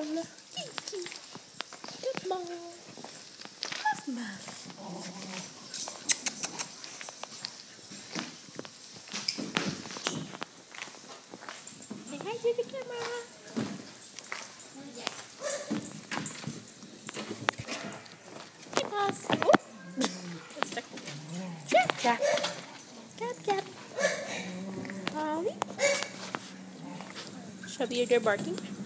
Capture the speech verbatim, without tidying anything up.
mom. Kiki. Good mom. Muff muff. Say hi to the camera. Hey, boss. Oh. Jack, Jack. Cat, cat. Ollie. Shabir, they're barking.